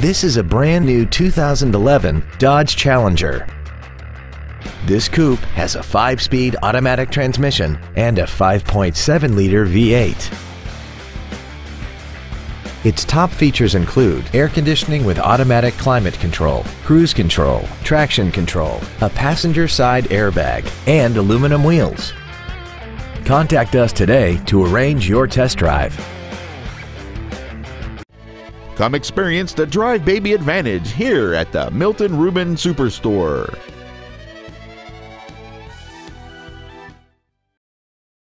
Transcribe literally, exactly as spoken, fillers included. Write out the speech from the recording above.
This is a brand new two thousand eleven Dodge Challenger. This coupe has a five-speed automatic transmission and a five point seven liter V eight. Its top features include air conditioning with automatic climate control, cruise control, traction control, a passenger side airbag, and aluminum wheels. Contact us today to arrange your test drive. Come experience the Drive Baby advantage here at the Milton Ruben Superstore.